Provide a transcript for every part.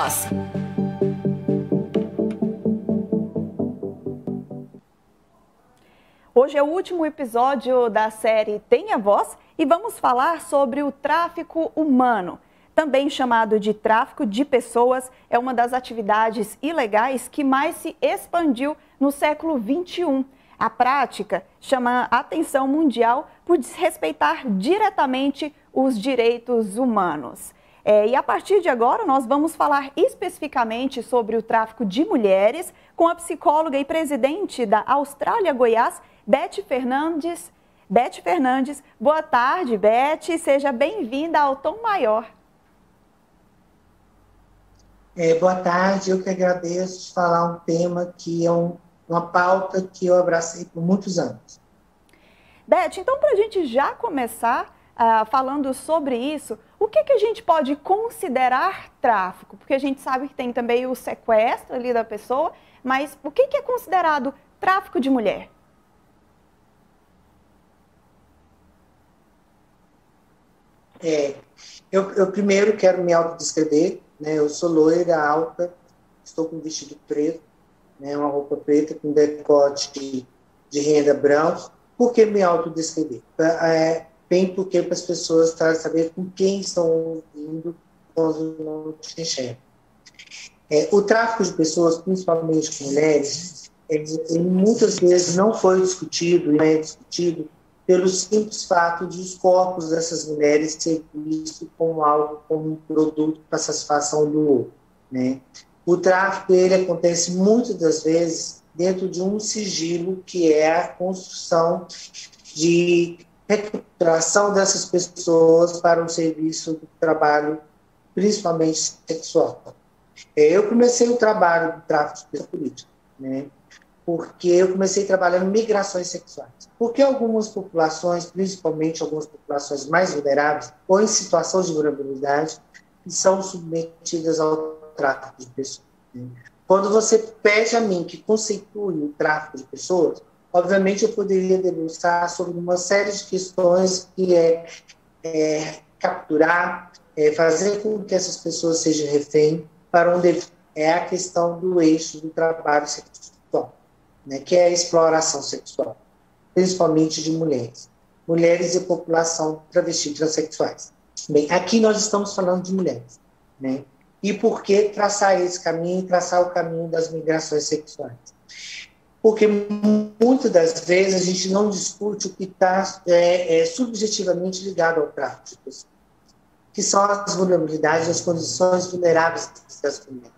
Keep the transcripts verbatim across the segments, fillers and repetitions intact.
Voz. Hoje é o último episódio da série Tenha Voz e vamos falar sobre o tráfico humano. Também chamado de tráfico de pessoas, é uma das atividades ilegais que mais se expandiu no século vinte e um. A prática chama a atenção mundial por desrespeitar diretamente os direitos humanos. É, e a partir de agora nós vamos falar especificamente sobre o tráfico de mulheres com a psicóloga e presidente da Austrália Goiás, Beth Fernandes. Beth Fernandes, boa tarde, Beth, seja bem-vinda ao Tom Maior. É, boa tarde, eu que agradeço de falar um tema que é um, uma pauta que eu abracei por muitos anos. Beth, então para a gente já começar uh, falando sobre isso, o que, que a gente pode considerar tráfico? Porque a gente sabe que tem também o sequestro ali da pessoa, mas o que, que é considerado tráfico de mulher? É, eu, eu primeiro quero me autodescrever, né? Eu sou loira, alta, estou com um vestido preto, né? Uma roupa preta com decote de renda branco. Por que me autodescrever? É, bem porque para as pessoas saberem com quem estão ouvindo quando não te enxergam. É, o tráfico de pessoas, principalmente mulheres, é, ele muitas vezes não foi discutido, não é discutido pelo simples fato de os corpos dessas mulheres ser vistos como algo, como um produto para satisfação do outro, né? O tráfico, ele acontece muitas das vezes dentro de um sigilo que é a construção de recuperação dessas pessoas para um serviço do trabalho, principalmente sexual. Eu comecei o trabalho do tráfico de política, né? Porque eu comecei trabalhando em migrações sexuais. Porque algumas populações, principalmente algumas populações mais vulneráveis, ou em situação de vulnerabilidade, são submetidas ao tráfico de pessoas. Quando você pede a mim que conceitue o tráfico de pessoas, obviamente eu poderia debruçar sobre uma série de questões que é, é capturar, é fazer com que essas pessoas sejam refém, para onde é a questão do eixo do trabalho sexual, né, que é a exploração sexual, principalmente de mulheres. Mulheres e população travesti transexuais. Bem, aqui nós estamos falando de mulheres, né? E por que traçar esse caminho e traçar o caminho das migrações sexuais? Porque muitas das vezes a gente não discute o que está é, é, subjetivamente ligado ao tráfico de pessoas, que são as vulnerabilidades, as condições vulneráveis das mulheres.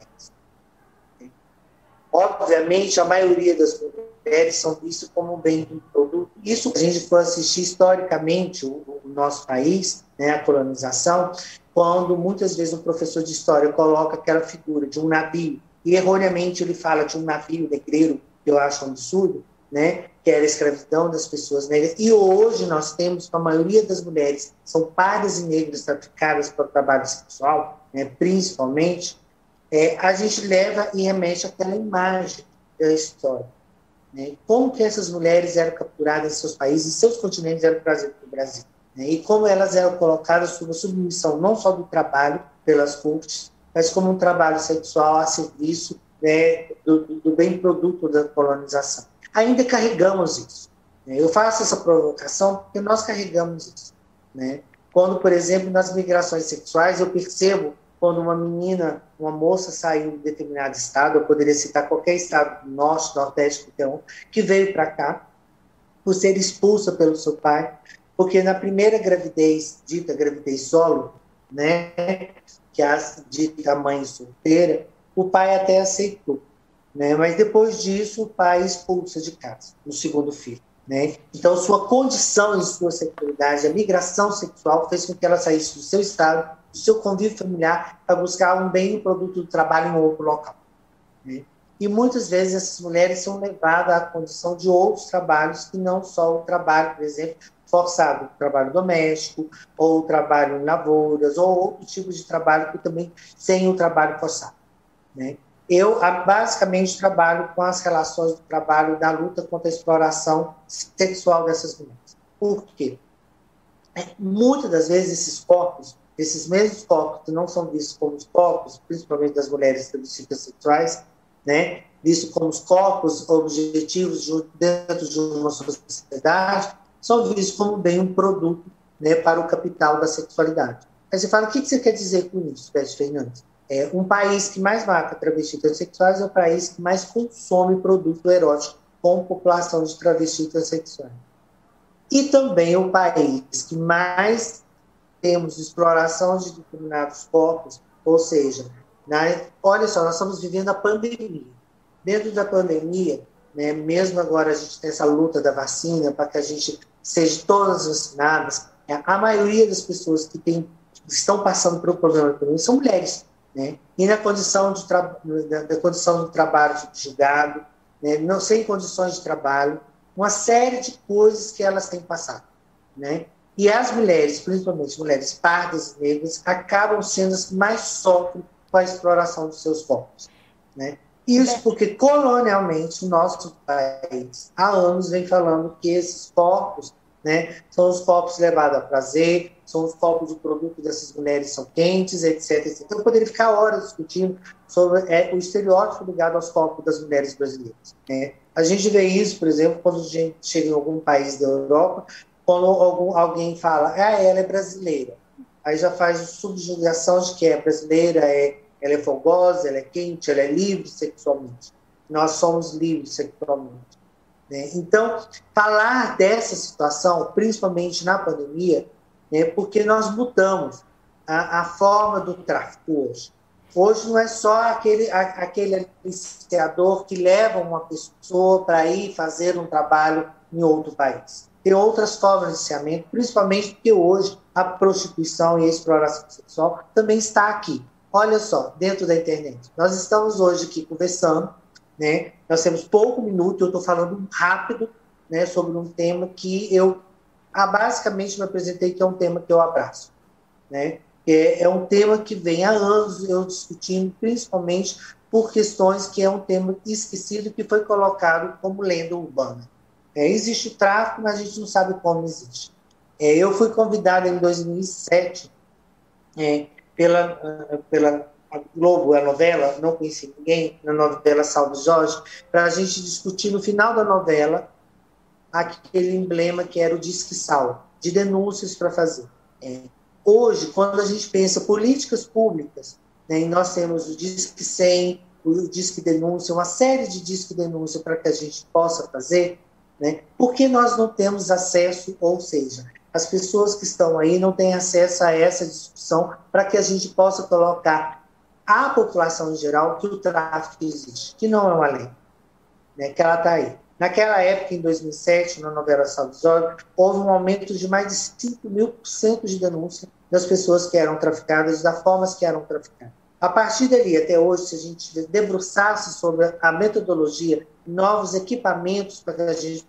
Obviamente, a maioria das mulheres são vistas como um bem do produto. Isso, a gente for assistir historicamente o, o nosso país, né, a colonização, quando muitas vezes um professor de história coloca aquela figura de um navio, e erroneamente ele fala de um navio negreiro, que eu acho um absurdo, né, que era a escravidão das pessoas negras. E hoje nós temos, a maioria das mulheres são pardas e negras traficadas para o trabalho sexual, né, principalmente. É, a gente leva e remete àquela imagem da história, né? Como que essas mulheres eram capturadas em seus países, em seus continentes eram trazidas para o Brasil, né? E como elas eram colocadas sob a submissão não só do trabalho pelas cortes, mas como um trabalho sexual a serviço, né, do, do bem produto da colonização. Ainda carregamos isso, né? Eu faço essa provocação porque nós carregamos isso, né? Quando, por exemplo, nas migrações sexuais, eu percebo quando uma menina, uma moça saiu de determinado estado, eu poderia citar qualquer estado do norte, nordeste, qualquer um, que veio para cá por ser expulsa pelo seu pai, porque na primeira gravidez, dita gravidez solo, né, que é a dita mãe solteira, o pai até aceitou, né, mas depois disso o pai expulsa de casa, no segundo filho. Né? Então, sua condição e sua sexualidade, a migração sexual fez com que ela saísse do seu estado, do seu convívio familiar, para buscar um bem e um produto do trabalho em um outro local. Né? E muitas vezes essas mulheres são levadas à condição de outros trabalhos que não só o trabalho, por exemplo, forçado, o trabalho doméstico, ou o trabalho em lavouras, ou outro tipo de trabalho que também sem o trabalho forçado. Né? Eu, basicamente, trabalho com as relações do trabalho da luta contra a exploração sexual dessas mulheres. Por quê? Muitas das vezes, esses corpos, esses mesmos corpos que não são vistos como os corpos, principalmente das mulheres travestis sexuais, né, vistos como os corpos objetivos de, dentro de uma sociedade, são vistos como bem um produto, né, para o capital da sexualidade. Aí você fala, o que você quer dizer com isso, Beth Fernandes? É, um país que mais mata travestis transexuais é o país que mais consome produto erótico com população de travestis transexuais. E também o país que mais temos exploração de determinados corpos, ou seja, né, olha só, nós estamos vivendo a pandemia. Dentro da pandemia, né, mesmo agora a gente tem essa luta da vacina para que a gente seja todas vacinadas, a maioria das pessoas que, tem, que estão passando pelo problema da pandemia são mulheres, né, e na condição de, tra da, da condição de trabalho subjugado, né, não sem condições de trabalho, uma série de coisas que elas têm passado, né? E as mulheres, principalmente mulheres pardas e negras, acabam sendo as que mais sofrem com a exploração dos seus corpos, né? Isso porque, colonialmente, o nosso país, há anos, vem falando que esses corpos, né, são os corpos levados a prazer, são os corpos do produto dessas mulheres são quentes, etc, etcétera. Então, eu poderia ficar horas discutindo sobre é, o estereótipo ligado aos corpos das mulheres brasileiras, né? A gente vê isso, por exemplo, quando a gente chega em algum país da Europa, quando algum, alguém fala, ah, ela é brasileira. Aí já faz subjugação de que é brasileira, é, ela é fogosa, ela é quente, ela é livre sexualmente. Nós somos livres sexualmente, né? Então, falar dessa situação, principalmente na pandemia, né, porque nós mudamos a, a forma do tráfico hoje. Hoje não é só aquele, a, aquele aliciador que leva uma pessoa para ir fazer um trabalho em outro país. Tem outras formas de aliciamento, principalmente porque hoje a prostituição e a exploração sexual também está aqui. Olha só, dentro da internet. Nós estamos hoje aqui conversando, né? Nós temos pouco minuto, eu estou falando rápido, né, sobre um tema que eu ah, basicamente me apresentei, que é um tema que eu abraço, né? É, é um tema que vem há anos eu discutindo, principalmente por questões que é um tema esquecido, que foi colocado como lenda urbana. É, existe tráfico, mas a gente não sabe como existe. É, eu fui convidado em dois mil e sete é, pela, pela Globo, a novela, não conheci ninguém, na novela Salve Jorge, para a gente discutir no final da novela aquele emblema que era o Disque Sal, de denúncias para fazer. É, hoje, quando a gente pensa políticas públicas, né, e nós temos o Disque cem, o Disque Denúncia, uma série de Disque Denúncia para que a gente possa fazer, né, por que nós não temos acesso, ou seja, as pessoas que estão aí não têm acesso a essa discussão para que a gente possa colocar à população em geral que o tráfico existe, que não é uma lei, né, que ela está aí. Naquela época, em dois mil e sete, na novela Salve Jorge, houve um aumento de mais de cinco mil por cento de denúncia das pessoas que eram traficadas, das formas que eram traficadas. A partir dali, até hoje, se a gente debruçasse sobre a metodologia, novos equipamentos para que a gente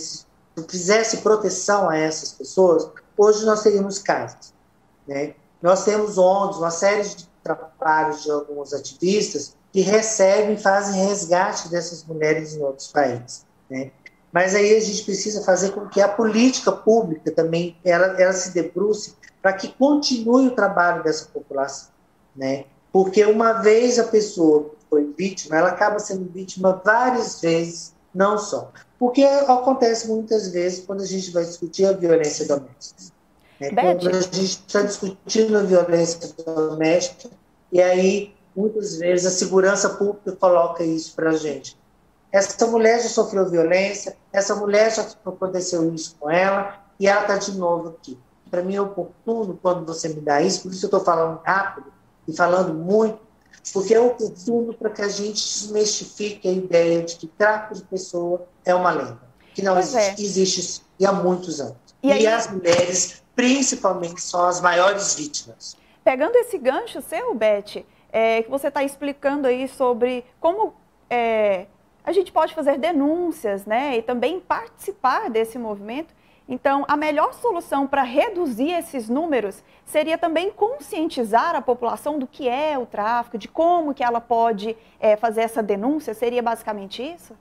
fizesse proteção a essas pessoas, hoje nós teríamos casos, né? Nós temos O N Gs, uma série de trabalhos de alguns ativistas que recebem e fazem resgate dessas mulheres em outros países, né? Mas aí a gente precisa fazer com que a política pública também ela, ela se debruce para que continue o trabalho dessa população, né? Porque uma vez a pessoa foi vítima, ela acaba sendo vítima várias vezes, não só. Porque acontece muitas vezes quando a gente vai discutir a violência doméstica, né? Quando a gente está discutindo a violência doméstica, e aí muitas vezes a segurança pública coloca isso para a gente. Essa mulher já sofreu violência, essa mulher já aconteceu isso com ela, e ela está de novo aqui. Para mim é oportuno quando você me dá isso, por isso eu estou falando rápido e falando muito, porque é oportuno para que a gente desmistifique a ideia de que tráfico de pessoa é uma lenda, que não pois existe, é. existe e há muitos anos. E, aí, e as mulheres, principalmente, são as maiores vítimas. Pegando esse gancho seu, Beth, é, que você está explicando aí sobre como é, a gente pode fazer denúncias, né, e também participar desse movimento. Então, a melhor solução para reduzir esses números seria também conscientizar a população do que é o tráfico, de como que ela pode é, fazer essa denúncia. Seria basicamente isso?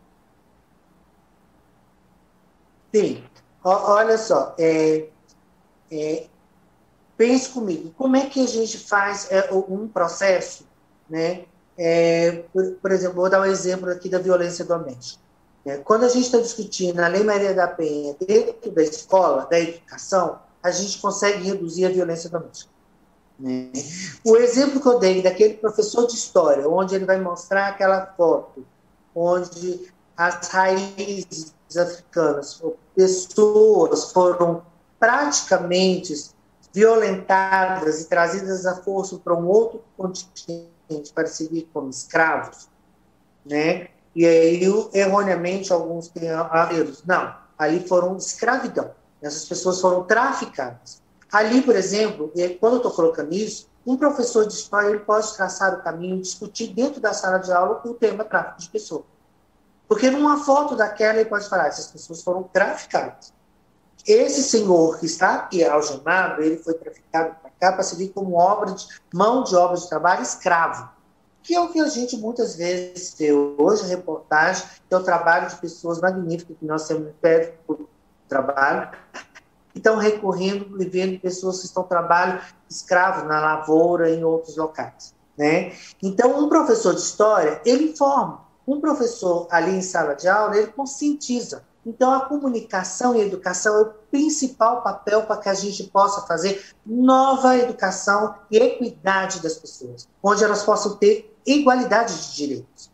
Sim. O, olha só, é, é, pense comigo, como é que a gente faz é, um processo, né? É, por, por exemplo, vou dar um exemplo aqui da violência doméstica. Né? Quando a gente está discutindo a Lei Maria da Penha dentro da escola, da educação, a gente consegue reduzir a violência doméstica. Né? O exemplo que eu dei daquele professor de história, onde ele vai mostrar aquela foto, onde as raízes africanas, pessoas foram praticamente violentadas e trazidas à força para um outro continente para servir como escravos, né? E aí, erroneamente, alguns têm erros. Não, ali foram escravidão. Essas pessoas foram traficadas. Ali, por exemplo, quando eu estou colocando isso, um professor de história ele pode traçar o caminho, discutir dentro da sala de aula o tema tráfico de pessoas. Porque numa foto daquela ele pode falar, essas pessoas foram traficadas. Esse senhor que está aqui algemado, ele foi traficado para cá para servir como obra de, mão de obra de trabalho escravo, que é o que a gente muitas vezes vê hoje, reportagem, que é o trabalho de pessoas magníficas que nós temos perto do trabalho, que estão recorrendo e vendo pessoas que estão trabalhando escravos na lavoura e em outros locais. Né? Então, um professor de história, ele informa. Um professor ali em sala de aula, ele conscientiza. Então, a comunicação e a educação é o principal papel para que a gente possa fazer nova educação e equidade das pessoas, onde elas possam ter igualdade de direitos.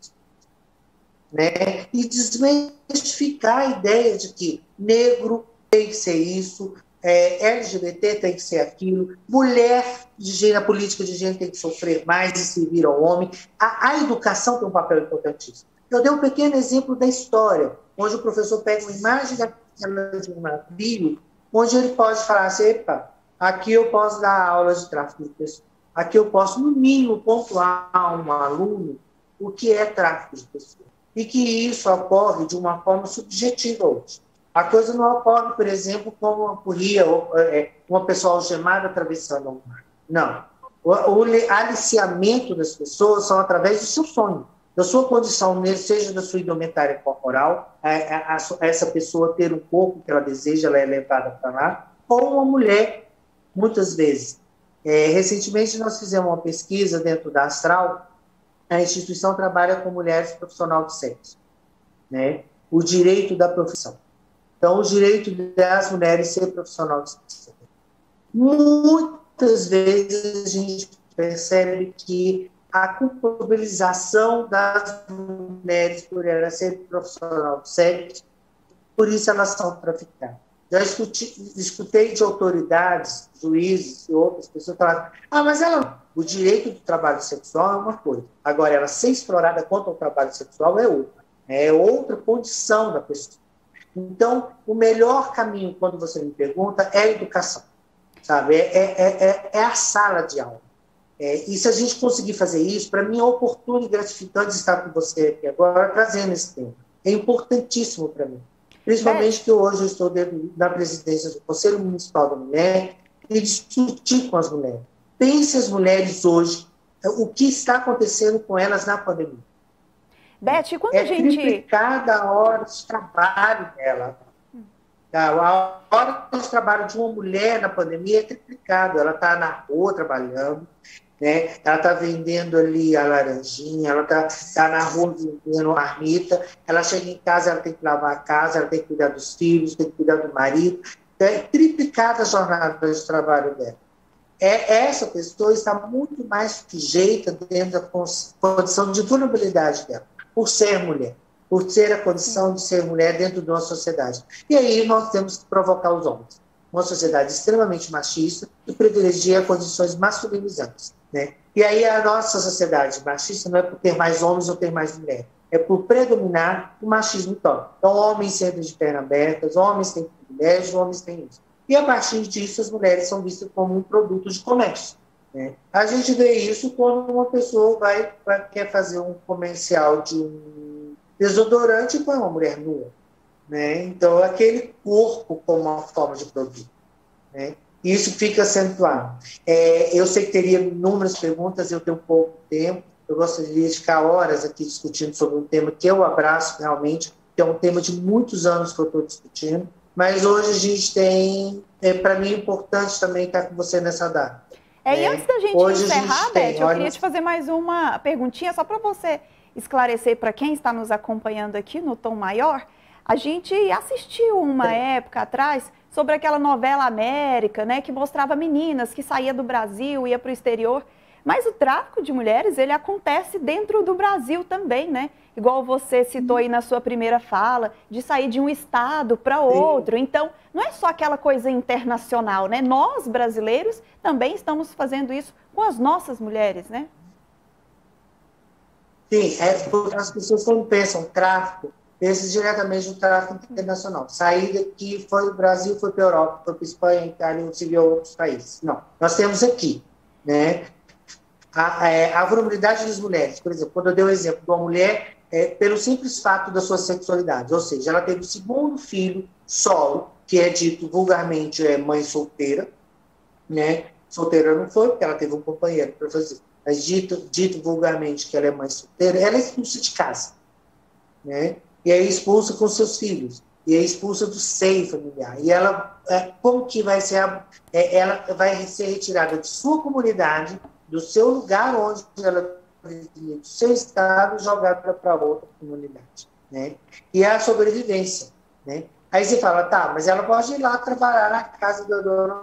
Né? E desmistificar a ideia de que negro tem que ser isso, é, L G B T tem que ser aquilo, mulher de gênero, a política de gênero tem que sofrer mais e servir ao homem. A, a educação tem um papel importantíssimo. Eu dei um pequeno exemplo da história, onde o professor pega uma imagem daquela de um navio, onde ele pode falar assim, epa, aqui eu posso dar aulas de tráfico de pessoas, aqui eu posso, no mínimo, pontuar a um aluno o que é tráfico de pessoas. E que isso ocorre de uma forma subjetiva hoje. A coisa não ocorre, por exemplo, como ocorria uma pessoa algemada atravessando o mar. Não. O, o aliciamento das pessoas são através do seu sonho, da sua condição, seja da sua indumentária corporal, a, a, a, essa pessoa ter um corpo que ela deseja, ela é levada para lá, ou uma mulher, muitas vezes. É, recentemente, nós fizemos uma pesquisa dentro da Astral, a instituição trabalha com mulheres profissionais de sexo, né? O direito da profissão. Então, o direito das mulheres ser profissional de sexo. Muitas vezes a gente percebe que a culpabilização das mulheres por elas serem profissional de sexo, por isso elas são traficadas. Já escutei, escutei de autoridades, juízes e outras pessoas falarem, ah, mas ela, o direito do trabalho sexual é uma coisa, agora ela ser explorada contra o trabalho sexual é outra, é outra condição da pessoa. Então, o melhor caminho, quando você me pergunta, é a educação, sabe? É, é, é, é a sala de aula. É, e se a gente conseguir fazer isso, para mim é oportuno e gratificante estar com você aqui agora, trazendo esse tema. É importantíssimo para mim. Principalmente que hoje eu estou dentro da presidência do Conselho Municipal da Mulher e discutir com as mulheres. Pense as mulheres hoje, o que está acontecendo com elas na pandemia. Beth, quando é a gente... triplicada a hora de trabalho dela. A hora de trabalho de uma mulher na pandemia é triplicado. Ela está na rua trabalhando, né? Ela está vendendo ali a laranjinha, ela está tá na rua vendendo marmita, ela chega em casa, ela tem que lavar a casa, ela tem que cuidar dos filhos, tem que cuidar do marido. É triplicada a jornada de trabalho dela. É, essa pessoa está muito mais sujeita dentro da condição de vulnerabilidade dela, por ser mulher, por ter a condição de ser mulher dentro de uma sociedade. E aí nós temos que provocar os homens. Uma sociedade extremamente machista que privilegia condições masculinizantes. Né? E aí a nossa sociedade machista não é por ter mais homens ou ter mais mulheres, é por predominar o machismo todo. Então, homens sempre de perna abertas, homens têm privilégio, homens têm isso. E a partir disso, as mulheres são vistas como um produto de comércio. Né? A gente vê isso quando uma pessoa vai, vai quer fazer um comercial de um desodorante e põe uma mulher nua. Né? Então, aquele corpo como uma forma de produto. Né? E isso fica acentuado. É, eu sei que teria inúmeras perguntas, eu tenho pouco tempo, eu gostaria de ficar horas aqui discutindo sobre um tema que eu abraço realmente, que é um tema de muitos anos que eu estou discutindo, mas hoje a gente tem é, para mim, importante também estar com você nessa data. É, e antes da gente Hoje encerrar, gente tem, Beth, eu olha... queria te fazer mais uma perguntinha, só para você esclarecer para quem está nos acompanhando aqui no Tom Maior. A gente assistiu uma é. época atrás sobre aquela novela América, né, que mostrava meninas que saíam do Brasil, ia para o exterior. Mas o tráfico de mulheres, ele acontece dentro do Brasil também, né? Igual você citou aí na sua primeira fala, de sair de um estado para outro. Então, não é só aquela coisa internacional, né? Nós, brasileiros, também estamos fazendo isso com as nossas mulheres, né? Sim, é porque as pessoas quando pensam tráfico, pensam diretamente no tráfico internacional. Sair daqui, foi do Brasil, foi para a Europa, foi para a Espanha, Itália, se viu outros países. Não, nós temos aqui, né? A, a, a vulnerabilidade das mulheres, por exemplo, quando eu dei o exemplo de uma mulher, é, pelo simples fato da sua sexualidade, ou seja, ela teve o segundo filho solo, que é dito vulgarmente é mãe solteira, né? Solteira não foi, porque ela teve um companheiro para fazer, mas dito, dito vulgarmente que ela é mãe solteira, ela é expulsa de casa, né? E é expulsa com seus filhos, e é expulsa do seio familiar. E ela, é, como que vai ser, a, é, ela vai ser retirada de sua comunidade, do seu lugar onde ela vivia, do seu estado, jogada para outra comunidade, né? E é a sobrevivência, né? Aí você fala, tá, mas ela pode ir lá trabalhar na casa da dona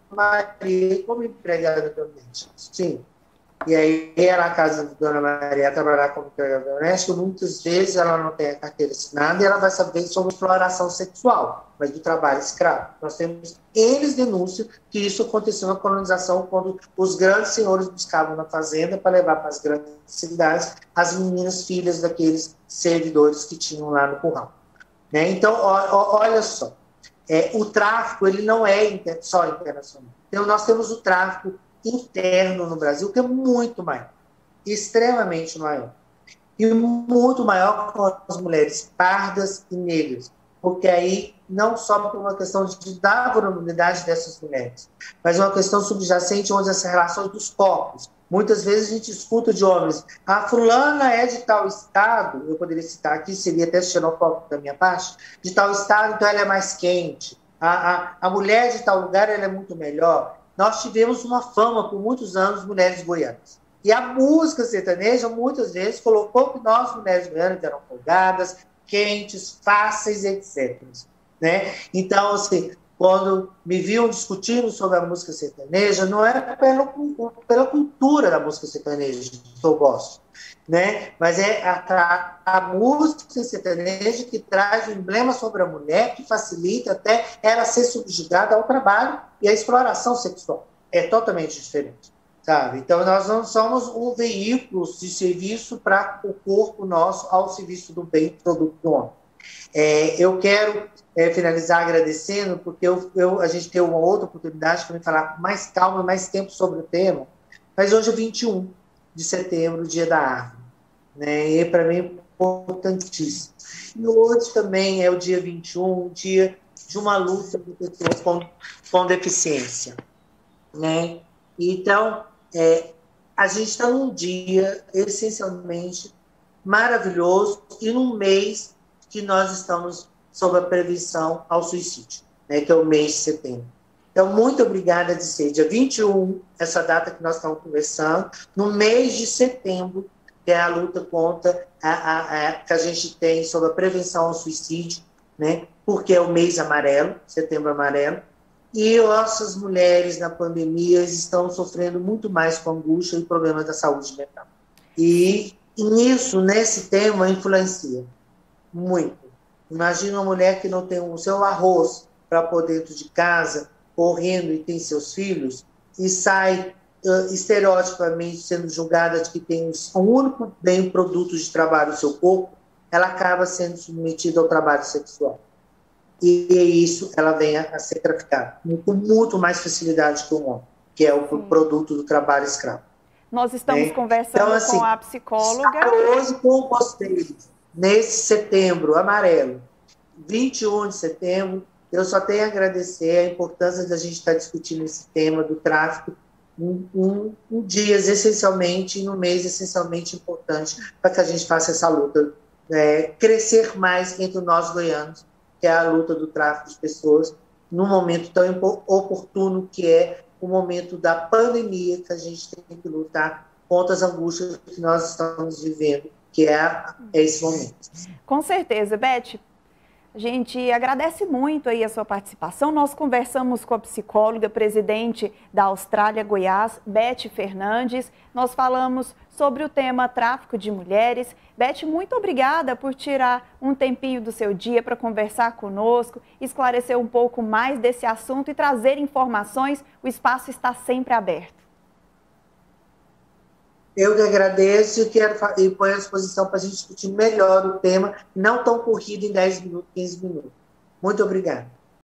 Maria como empregada doméstica. Sim. E aí, ela, na casa da dona Maria, trabalhar como empregada doméstica, muitas vezes ela não tem a carteira assinada e ela vai saber sobre exploração sexual, mas do trabalho escravo. Nós temos eles denúnciam que isso aconteceu na colonização, quando os grandes senhores buscavam na fazenda para levar para as grandes cidades as meninas filhas daqueles servidores que tinham lá no curral. Né? Então, ó, ó, olha só, é, o tráfico ele não é inter, só internacional. Então, nós temos o tráfico interno no Brasil, que é muito maior, extremamente maior. E muito maior com as mulheres pardas e negras, porque aí não só por uma questão de dar vulnerabilidade dessas mulheres, mas uma questão subjacente onde as relações dos corpos. Muitas vezes a gente escuta de homens, a fulana é de tal estado, eu poderia citar aqui, seria até xenofóbico da minha parte, de tal estado, então ela é mais quente. A, a, a mulher de tal lugar ela é muito melhor. Nós tivemos uma fama por muitos anos, mulheres goianas. E a música sertaneja, muitas vezes, colocou que nós, mulheres goianas, eram folgadas, quentes, fáceis, etcétera. Né? Então, assim, quando me viam discutindo sobre a música sertaneja, não é pela, pela cultura da música sertaneja que eu gosto, né? Mas é a, a música sertaneja que traz o emblema sobre a mulher, que facilita até ela ser subjugada ao trabalho e à exploração sexual. É totalmente diferente, sabe? Então, nós não somos um veículo de serviço para o corpo nosso ao serviço do bem produto do homem. É, eu quero é, finalizar agradecendo, porque eu, eu, a gente tem uma outra oportunidade para me falar com mais calma, mais tempo sobre o tema, mas hoje é vinte e um de setembro, Dia da Árvore, né? E para mim é importantíssimo. E hoje também é o dia vinte e um, um dia de uma luta de pessoas com, com deficiência, né? Então, é, a gente está num dia essencialmente maravilhoso e num mês que nós estamos sob a prevenção ao suicídio, né, que é o mês de setembro. Então, muito obrigada de ser dia vinte e um, essa data que nós estamos conversando, no mês de setembro, que é a luta contra a, a, a, que a gente tem sobre a prevenção ao suicídio, né, porque é o mês amarelo, setembro amarelo, e nossas mulheres na pandemia estão sofrendo muito mais com angústia e problemas da saúde mental. E, e nisso, nesse tema, influencia muito. Imagina uma mulher que não tem o seu arroz para pôr dentro de casa, correndo e tem seus filhos, e sai uh, estereotipamente sendo julgada de que tem um único bem produto de trabalho, o seu corpo, ela acaba sendo submetida ao trabalho sexual. E isso ela vem a, a ser traficada com muito mais facilidade que o homem, que é o Sim. produto do trabalho escravo. Nós estamos é. conversando então, assim, com a psicóloga. Hoje com vocês, nesse setembro amarelo, vinte e um de setembro, eu só tenho a agradecer a importância da gente estar discutindo esse tema do tráfico em um, um, um dias essencialmente, no mês essencialmente importante para que a gente faça essa luta é, crescer mais entre nós goianos, que é a luta do tráfico de pessoas, num momento tão oportuno que é o momento da pandemia, que a gente tem que lutar contra as angústias que nós estamos vivendo, que é, é esse momento. Com certeza, Beth. A gente agradece muito aí a sua participação. Nós conversamos com a psicóloga, presidente da Austrália Goiás, Beth Fernandes. Nós falamos sobre o tema tráfico de mulheres. Beth, muito obrigada por tirar um tempinho do seu dia para conversar conosco, esclarecer um pouco mais desse assunto e trazer informações. O espaço está sempre aberto. Eu que agradeço e, quero, e ponho à disposição para a gente discutir melhor o tema, não tão corrido em dez minutos, quinze minutos. Muito obrigada.